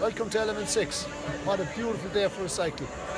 Welcome to Element 6. What a beautiful day for a cycle.